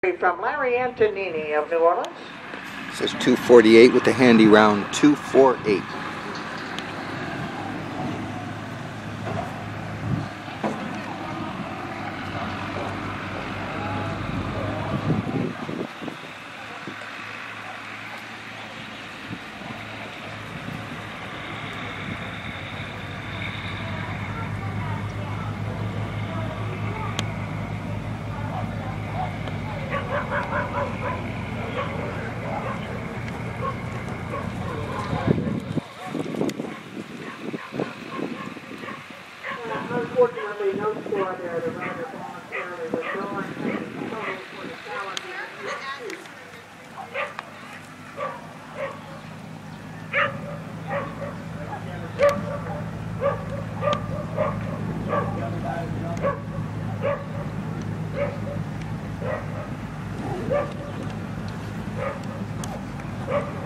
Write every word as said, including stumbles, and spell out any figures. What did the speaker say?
From Larry Antonini of New Orleans. It says two forty-eight with the handy round two forty-eight. Unfortunately, no score there. The runner voluntarily withdrawing the total for the calendar is two. Thank you.